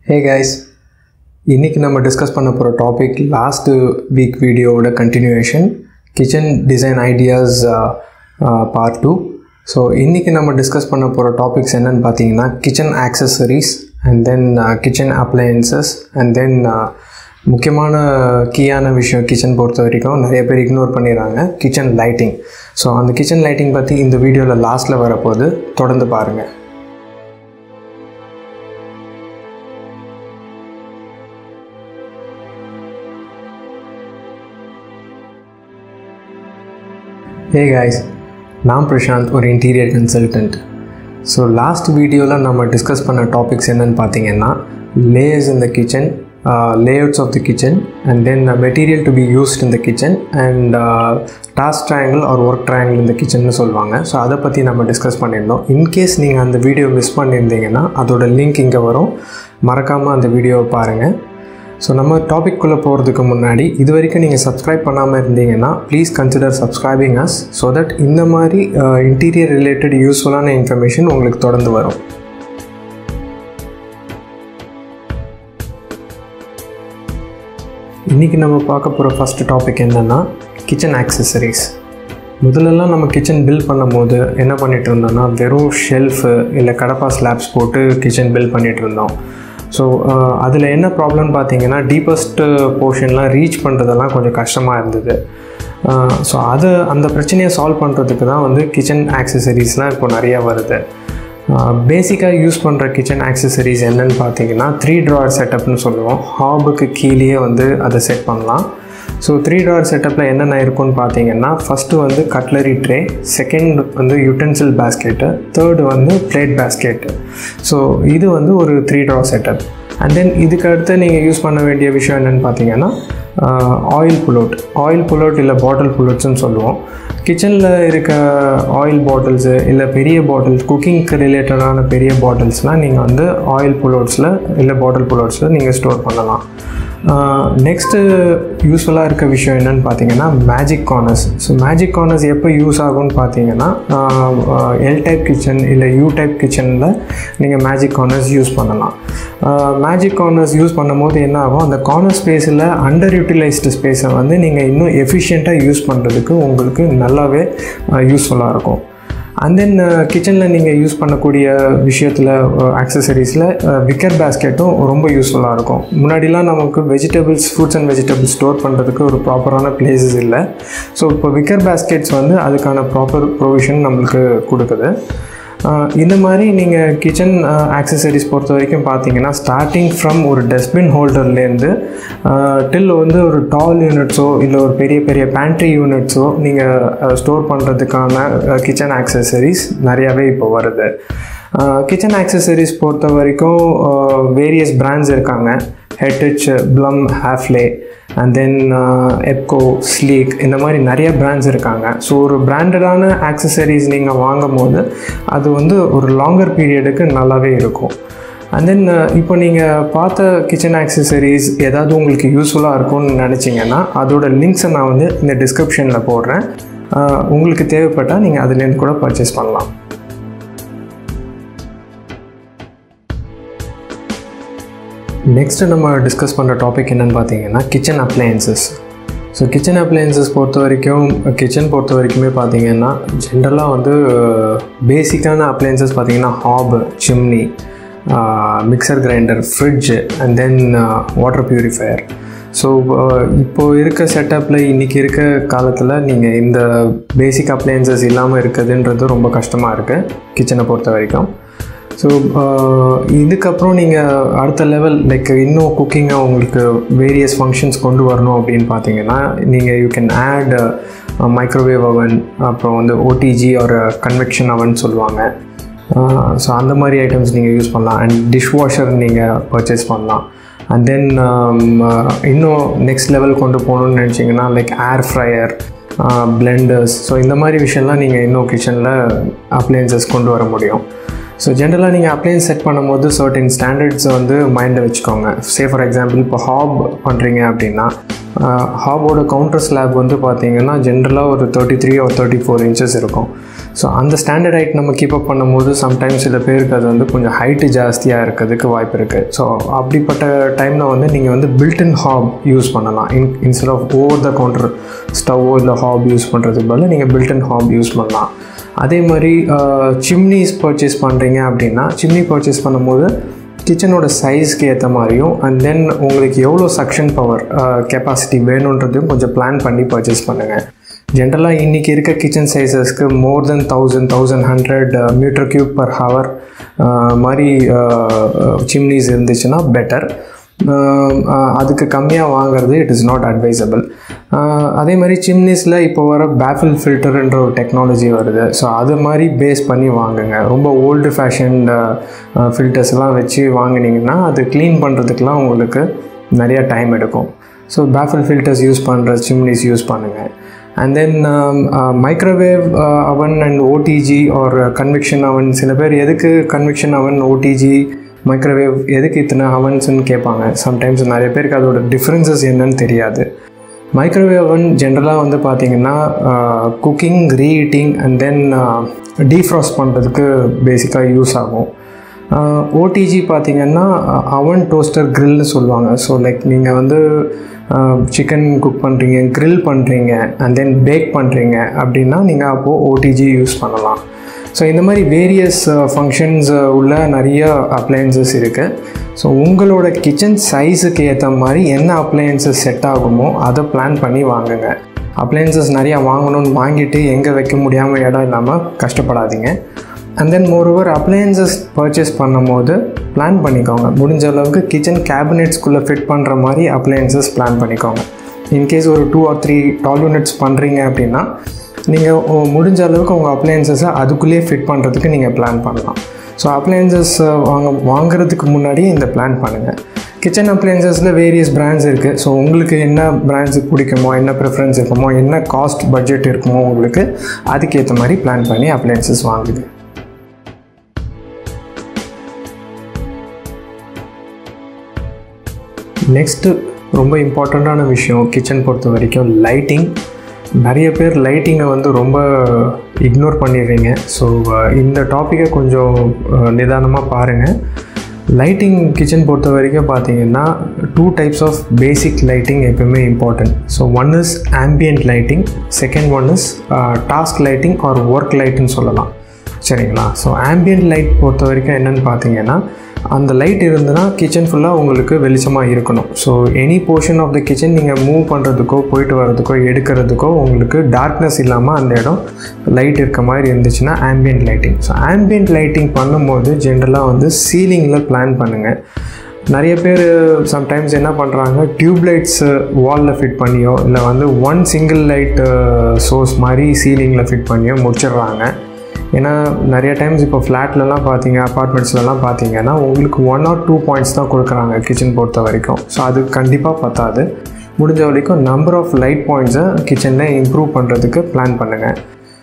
Hey guys, இன்னைக்கு நம்ம discuss பண்ண போகிற டாபிக் லாஸ்ட் வீக் வீடியோவோட continuation kitchen design ideas part 2. So இன்றைக்கி நம்ம டிஸ்கஸ் பண்ண போகிற டாபிக்ஸ் என்னென்னு பார்த்தீங்கன்னா kitchen accessories and then kitchen appliances and then முக்கியமான கீயான விஷயம் கிச்சன் பொறுத்த வரைக்கும் நிறைய பேர் இக்னோர் பண்ணிடுறாங்க, கிச்சன் லைட்டிங். ஸோ அந்த கிச்சன் லைட்டிங் பற்றி இந்த வீடியோவில் லாஸ்ட்டில் வரப்போது, தொடர்ந்து பாருங்கள். Hey guys, நான் பிரசாந்த், ஒரு இன்டீரியர் கன்சல்டன்ட். ஸோ லாஸ்ட் வீடியோவில் நம்ம டிஸ்கஸ் பண்ண டாபிக்ஸ் என்னென்னு பார்த்தீங்கன்னா layers in the kitchen, layouts of the kitchen and then material to be used in the kitchen and task triangle or work triangle இந்த கிச்சன்னு சொல்லுவாங்க. ஸோ அதை பற்றி நம்ம டிஸ்கஸ் பண்ணியிருந்தோம். இன்கேஸ் நீங்கள் அந்த வீடியோ மிஸ் பண்ணியிருந்தீங்கன்னா அதோட லிங்க் இங்கே வரும், மறக்காமல் அந்த வீடியோவை பாருங்கள். ஸோ நம்ம டாபிக்குள்ளே போகிறதுக்கு முன்னாடி இது வரைக்கும் நீங்கள் சப்ஸ்கிரைப் பண்ணாமல் இருந்தீங்கன்னா please consider subscribing us so that இந்த மாதிரி இன்டீரியர் ரிலேட்டட் யூஸ்ஃபுல்லான இன்ஃபர்மேஷன் உங்களுக்கு தொடர்ந்து வரும். இன்றைக்கி நம்ம பார்க்க போகிற ஃபஸ்ட்டு டாபிக் என்னென்னா கிச்சன் ஆக்சஸரிஸ். முதல்லலாம் நம்ம கிச்சன் பில்ட் பண்ணும் போது என்ன பண்ணிகிட்டு இருந்தோம்னா வெறும் ஷெல்ஃபு இல்லை கடப்பா ஸ்லாப்ஸ் போட்டு கிச்சன் பில்ட் பண்ணிகிட்டு இருந்தோம். ஸோ அதில் என்ன ப்ராப்ளம்னு பார்த்தீங்கன்னா டீப்பஸ்ட்டு போர்ஷன்லாம் ரீச் பண்ணுறதெல்லாம் கொஞ்சம் கஷ்டமாக இருந்தது. ஸோ அந்த பிரச்சனையை சால்வ் பண்ணுறதுக்கு தான் வந்து கிச்சன் ஆக்சஸரிஸ்லாம் இப்போ நிறையா வருது. பேசிக்காக யூஸ் பண்ணுற கிச்சன் ஆக்சஸரிஸ் என்னென்னு பார்த்தீங்கன்னா 3 drawer செட்டப்னு சொல்லுவோம். ஹாபுக்கு கீழேயே வந்து அதை செட் பண்ணலாம். ஸோ 3 drawer செட்டப்பில் என்னென்ன இருக்குன்னு பார்த்தீங்கன்னா ஃபஸ்ட்டு வந்து கட்லரி ட்ரே, செகண்ட் வந்து யுட்டென்சில் பேஸ்கெட்டு, தேர்டு வந்து பிளேட் பேஸ்கெட்டு. ஸோ இது வந்து ஒரு 3 drawer செட்டப். அண்ட் தென் இதுக்கு அடுத்து நீங்கள் யூஸ் பண்ண வேண்டிய விஷயம் என்னென்னு பார்த்தீங்கன்னா ஆயில் புல்லவுட் இல்லை பாட்டில் புல்லவுட்ஸ்ன்னு சொல்லுவோம். கிச்சனில் இருக்க ஆயில் பாட்டில்ஸு இல்லை பெரிய பாட்டில்ஸ், குக்கிங்க்கு ரிலேட்டடான பெரிய பாட்டில்ஸ்லாம் நீங்கள் வந்து ஆயில் புல்லவுட்ஸில் இல்லை பாட்டில் புல்லவுட்ஸில் நீங்கள் ஸ்டோர் பண்ணலாம். நெக்ஸ்ட்டு யூஸ்ஃபுல்லாக இருக்க விஷயம் என்னென்னு பார்த்தீங்கன்னா magic corners. So magic corners எப்போ யூஸ் ஆகும்னு பார்த்தீங்கன்னா எல் டைப் கிச்சன் இல்லை யூ டைப் கிச்சனில் நீங்கள் மேஜிக் கார்னர்ஸ் யூஸ் பண்ணலாம். மேஜிக் கார்னர்ஸ் யூஸ் பண்ணும்போது என்ன ஆகும், அந்த கார்னர் ஸ்பேஸில் அண்டர் யூட்டிலைஸ்டு ஸ்பேஸை வந்து நீங்கள் இன்னும் எஃபிஷியண்ட்டாக யூஸ் பண்ணுறதுக்கு உங்களுக்கு நல்லாவே யூஸ்ஃபுல்லாக இருக்கும். அண்ட் தென் கிச்சனில் நீங்கள் யூஸ் பண்ணக்கூடிய விஷயத்தில் ஆக்சஸரிஸில் விக்கர் பேஸ்கெட்டும் ரொம்ப யூஸ்ஃபுல்லாக இருக்கும். முன்னாடிலாம் நமக்கு ஃப்ரூட்ஸ் அண்ட் வெஜிடபிள்ஸ் ஸ்டோர் பண்ணுறதுக்கு ஒரு ப்ராப்பரான பிளேஸஸ் இல்லை. ஸோ இப்போ விக்கர் பேஸ்கெட்ஸ் வந்து அதுக்கான ப்ராப்பர் ப்ரொவிஷன் நம்மளுக்கு கொடுக்குது. இந்த மாதிரி நீங்கள் கிச்சன் ஆக்சஸரிஸ் பொறுத்த வரைக்கும் பார்த்தீங்கன்னா ஸ்டார்டிங் ஃப்ரம் ஒரு டஸ்ட்பின் ஹோல்டர்லேருந்து டில் வந்து ஒரு டால் யூனிட்ஸோ இல்லை ஒரு பெரிய பெரிய பேண்ட்ரி யூனிட்ஸோ நீங்கள் ஸ்டோர் பண்ணுறதுக்கான கிச்சன் ஆக்சஸரிஸ் நிறையாவே இப்போ வருது. கிச்சன் ஆக்சஸரிஸ் பொறுத்த வரைக்கும் வேரியஸ் பிராண்ட்ஸ் இருக்காங்க. Hettich, Blum, Hafele and then Ebco, Sleek, இந்த மாதிரி நிறைய பிராண்ட்ஸ் இருக்காங்க. ஸோ ஒரு பிராண்டடான ஆக்சஸரிஸ் நீங்கள் வாங்கும் போது அது வந்து ஒரு லாங்கர் பீரியடுக்கு நல்லாவே இருக்கும். அண்ட் தென் இப்போ நீங்கள் பார்த்த கிச்சன் ஆக்சஸரிஸ் ஏதாவது உங்களுக்கு யூஸ்ஃபுல்லாக இருக்கும்னு நினச்சிங்கன்னா அதோட லிங்க்ஸை நான் வந்து இந்த டிஸ்கிரிப்ஷனில் போடுறேன். உங்களுக்கு தேவைப்பட்டால் நீங்கள் அதுலேருந்து கூட பர்ச்சேஸ் பண்ணலாம். நெக்ஸ்ட்டு நம்ம டிஸ்கஸ் பண்ணுற டாபிக் என்னென்னு பார்த்தீங்கன்னா kitchen appliances. So kitchen appliances kitchen பொறுத்த வரைக்குமே பார்த்தீங்கன்னா ஜென்ரலாக வந்து பேசிக்கான அப்ளையன்சஸ் பார்த்தீங்கன்னா hob, chimney, mixer grinder, fridge and then water purifier. So இப்போது இருக்க செட்டப்பில் இன்றைக்கி இருக்க காலத்தில் நீங்கள் இந்த பேசிக் அப்ளையன்சஸ் இல்லாமல் இருக்குதுன்றது ரொம்ப கஷ்டமாக இருக்குது கிச்சனை பொறுத்த வரைக்கும். ஸோ இதுக்கப்புறம் நீங்கள் அடுத்த லெவல் லைக் இன்னும் குக்கிங்காக உங்களுக்கு வேரியஸ் ஃபங்க்ஷன்ஸ் கொண்டு வரணும் அப்படின்னு பார்த்தீங்கன்னா நீங்கள் யூ கேன் ஆட் மைக்ரோவேவ் அவன், அப்புறம் வந்து ஓடிஜி ஒரு கன்வெக்ஷன் அவன் சொல்லுவாங்க. ஸோ அந்த மாதிரி ஐட்டம்ஸ் நீங்கள் யூஸ் பண்ணலாம். அண்ட் டிஷ் வாஷர் நீங்கள் பர்ச்சேஸ் பண்ணலாம். அண்ட் தென் இன்னும் நெக்ஸ்ட் லெவல் கொண்டு போகணுன்னு நினச்சிங்கன்னா like air fryer, blenders, so இந்த மாதிரி விஷயம்லாம் நீங்கள் இன்னும் கிச்சனில் அப்ளையன்சஸ் கொண்டு வர முடியும். ஸோ ஜென்ரலாக நீங்கள் அப்ளையன்ஸ் செட் பண்ணும்போது சர்டன் ஸ்டாண்டர்ட்ஸை வந்து மைண்டில் வச்சுக்கோங்க. ஃபார் எக்ஸாம்பிள் இப்போ ஹாப் பண்ணுறீங்க அப்படின்னா ஹாபோட கவுண்டர் ஸ்லாப் வந்து பார்த்திங்கன்னா ஜென்ரலாக ஒரு 33 or 34 inches இருக்கும். ஸோ அந்த ஸ்டாண்டர்ட் ஹைட் நம்ம கீப்பப் பண்ணும்போது சம்டைம்ஸ் சில பேருக்கு அது வந்து கொஞ்சம் ஹைட்டு ஜாஸ்தியாக இருக்கிறதுக்கு வாய்ப்பு இருக்குது. ஸோ அப்படிப்பட்ட டைமில் வந்து நீங்கள் வந்து பில்டின் ஹாப் யூஸ் பண்ணலாம். Instead of over the counter ஸ்டவ்வோ இல்லை ஹாப் யூஸ் பண்ணுறதுக்கு பதிலாக நீங்கள் பில்டின் ஹாப் யூஸ் பண்ணலாம். அதே மாதிரி சிம்னிஸ் பர்ச்சேஸ் பண்ணுறீங்க அப்படின்னா சிம்னி பர்ச்சேஸ் பண்ணும்போது கிச்சனோட சைஸ்க்கு ஏற்ற மாதிரியும் அண்ட் தென் உங்களுக்கு எவ்வளோ சக்ஷன் பவர் கெப்பாசிட்டி வேணுன்றதையும் கொஞ்சம் பிளான் பண்ணி பர்ச்சேஸ் பண்ணுங்கள். ஜென்ரலாக இன்றைக்கி இருக்க கிச்சன் சைஸஸ்க்கு more than 1100 meter cube per hour மாதிரி சிம்னிஸ் இருந்துச்சுன்னா பெட்டர். அதுக்கு கம்மியாக வாங்குறது இட் இஸ் நாட் அட்வைசபிள். அதே மாதிரி சிம்னிஸில் இப்போ வர பேஃபில் ஃபில்டருன்ற ஒரு டெக்னாலஜி வருது. ஸோ அது மாதிரி பேஸ் பண்ணி வாங்குங்க. ரொம்ப ஓல்டு ஃபேஷன் ஃபில்டர்ஸ்லாம் வச்சு வாங்கினீங்கன்னா அது க்ளீன் பண்ணுறதுக்கெலாம் உங்களுக்கு நிறையா டைம் எடுக்கும். ஸோ பேஃபில் ஃபில்டர்ஸ் யூஸ் பண்ணுற சிம்னிஸ் யூஸ் பண்ணுங்கள். And then microwave oven and OTG or convection oven. சில பேர் எதுக்கு கன்வெக்ஷன் அவன் ஓடிஜி மைக்ரோவேவ் எதுக்கு இத்தனை அவன்ஸ்ன்னு கேட்பாங்க. சம்டைம்ஸ் நிறைய பேருக்கு அதோட டிஃப்ரென்சஸ் என்னன்னு தெரியாது. மைக்ரோவேவ் அவன் ஜென்ரலாக வந்து பார்த்திங்கன்னா cooking, reheating and then defrost பண்ணுறதுக்கு பேசிக்காக யூஸ் ஆகும். ஓடிஜி பார்த்திங்கன்னா அவன் டோஸ்டர் க்ரில்னு சொல்லுவாங்க. ஸோ லைக் நீங்கள் வந்து சிக்கன் குக் பண்ணுறீங்க, க்ரில் பண்ணுறீங்க அண்ட் தென் பேக் பண்ணுறீங்க அப்படின்னா நீங்கள் அப்போது ஓடிஜி யூஸ் பண்ணலாம். ஸோ இந்த மாதிரி வேரியஸ் ஃபங்க்ஷன்ஸ் உள்ள நிறைய அப்ளையன்சஸ் இருக்குது. ஸோ உங்களோட கிச்சன் சைஸுக்கு ஏற்ற மாதிரி என்ன அப்ளையன்சஸ் செட் ஆகுமோ அதை பிளான் பண்ணி வாங்குங்க. அப்ளையன்சஸ் நிறையா வாங்கணும்னு வாங்கிட்டு எங்கே வைக்க முடியாமல் இடம் இல்லாமல் கஷ்டப்படாதீங்க. And then moreover appliances purchase பண்ணும் போது பிளான் பண்ணிக்கோங்க. முடிஞ்ச அளவுக்கு கிச்சன் கேபினெட்ஸ்குள்ளே ஃபிட் பண்ணுற மாதிரி அப்ளையன்சஸ் பிளான் பண்ணிக்கோங்க. இன்கேஸ் ஒரு 2 or 3 டால் யூனிட்ஸ் பண்ணுறீங்க அப்படின்னா நீங்கள் முடிஞ்ச அளவுக்கு உங்கள் அப்ளையன்சஸை அதுக்குள்ளேயே ஃபிட் பண்ணுறதுக்கு நீங்கள் பிளான் பண்ணலாம். ஸோ அப்ளையன்சஸ் வாங்குறதுக்கு முன்னாடியே இந்த பிளான் பண்ணுங்கள். கிச்சன் அப்ளையன்சஸில் வேரியஸ் பிராண்ட்ஸ் இருக்குது. ஸோ உங்களுக்கு என்ன பிராண்ட்ஸு பிடிக்குமோ, என்ன ப்ரிஃபரன்ஸ் இருக்குமோ, என்ன காஸ்ட் பட்ஜெட் இருக்குமோ உங்களுக்கு அதுக்கேற்ற மாதிரி பிளான் பண்ணி அப்ளையன்சஸ் வாங்குது. நெக்ஸ்ட்டு ரொம்ப இம்பார்ட்டண்ட்டான விஷயம் கிச்சன் பொறுத்த வரைக்கும் லைட்டிங். நிறைய பேர் லைட்டிங்கை வந்து ரொம்ப இக்னோர் பண்ணிடுறீங்க. ஸோ இந்த டாப்பிக்கை கொஞ்சம் நிதானமாக பாருங்கள். லைட்டிங் கிச்சன் பொறுத்த வரைக்கும் பார்த்தீங்கன்னா 2 types ஆஃப் பேசிக் லைட்டிங் எப்பவுமே important. So one is ambient lighting, second one is task lighting or work லைட்டுன்னு சொல்லலாம். சரிங்களா? ஸோ ஆம்பியன்ட் லைட் பொறுத்த வரைக்கும் என்னென்னு பார்த்தீங்கன்னா அந்த லைட் இருந்ததுன்னா கிச்சன் ஃபுல்லாக உங்களுக்கு வெளிச்சமாக இருக்கணும். So any portion of the kitchen நீங்கள் மூவ் பண்ணுறதுக்கோ போயிட்டு வர்றதுக்கோ எடுக்கிறதுக்கோ உங்களுக்கு டார்க்னஸ் இல்லாமல் அந்த இடம் லைட் இருக்க மாதிரி இருந்துச்சுன்னா ambient lighting. So ambient lighting பண்ணும்போது ஜென்ரலாக வந்து சீலிங்கில் பிளான் பண்ணுங்கள். நிறைய பேர் சம்டைம்ஸ் என்ன பண்ணுறாங்க, டியூப் லைட்ஸ் வாலில் ஃபிட் பண்ணியோ இல்லை வந்து ஒன் சிங்கிள் லைட் சோர்ஸ் மாதிரி சீலிங்கில் ஃபிட் பண்ணியோ முடிச்சிடுறாங்க. ஏன்னா நிறைய டைம்ஸ் இப்போ ஃப்ளாட்லலாம் பார்த்தீங்க, அப்பார்ட்மெண்ட்ஸ்லலாம் பார்த்தீங்கன்னா உங்களுக்கு 1 or 2 points தான் கொடுக்குறாங்க கிச்சன் பொறுத்த வரைக்கும். ஸோ அது கண்டிப்பாக பத்தாது. முடிஞ்ச வரைக்கும் நம்பர் ஆஃப் லைட் பாயிண்ட்ஸை கிச்சனில் இம்ப்ரூவ் பண்ணுறதுக்கு பிளான் பண்ணுங்கள்.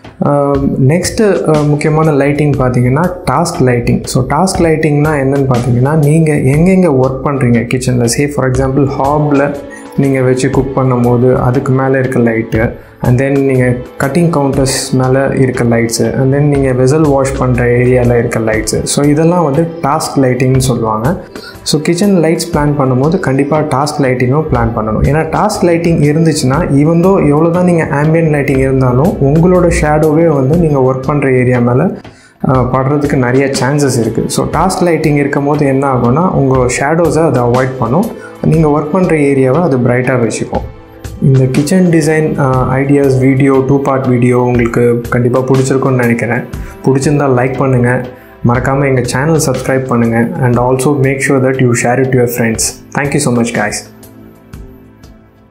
நெக்ஸ்ட்டு முக்கியமான லைட்டிங் பார்த்தீங்கன்னா டாஸ்க் லைட்டிங். ஸோ டாஸ்க் லைட்டிங்னால் என்னென்னு பார்த்தீங்கன்னா நீங்கள் எங்கெங்கே ஒர்க் பண்ணுறீங்க கிச்சனில், ஃபார் எக்ஸாம்பிள் ஹாபில் நீங்கள் வச்சு குக் பண்ணும் போது அதுக்கு மேலே இருக்க லைட்டு, அண்ட் தென் நீங்கள் கட்டிங் கவுண்டர்ஸ் மேலே இருக்க லைட்ஸு, அண்ட் தென் நீங்கள் வெசல் வாஷ் பண்ணுற ஏரியாவில் இருக்க லைட்ஸு. ஸோ இதெல்லாம் வந்து டாஸ்க் லைட்டிங்னு சொல்லுவாங்க. ஸோ கிச்சன் லைட்ஸ் பிளான் பண்ணும்போது கண்டிப்பாக டாஸ்க் லைட்டிங்கும் பிளான் பண்ணணும். ஏன்னா டாஸ்க் லைட்டிங் இருந்துச்சுன்னா ஈவன் தோ எவ்வளோ தான் நீங்கள் ஆம்பியன்ட் லைட்டிங் இருந்தாலும் உங்களோட ஷேடோவே வந்து நீங்கள் ஒர்க் பண்ணுற ஏரியா மேலே படுறதுக்கு நிறைய சான்சஸ் இருக்குது. ஸோ டாஸ்க் லைட்டிங் இருக்கும் போது என்ன ஆகும்னா உங்கள் ஷேடோஸை அதை அவாய்ட் பண்ணும், நீங்கள் ஒர்க் பண்ணுற ஏரியாவை அது பிரைட்டாக வச்சுக்கும். இந்த kitchen design ideas video 2-part video உங்களுக்கு கண்டிப்பாக பிடிச்சிருக்குன்னு நினைக்கிறேன். பிடிச்சிருந்தால் லைக் பண்ணுங்கள், மறக்காமல் எங்கள் சேனல் சப்ஸ்கிரைப் பண்ணுங்கள், and also make sure that you share it to your friends. Thank you so much guys.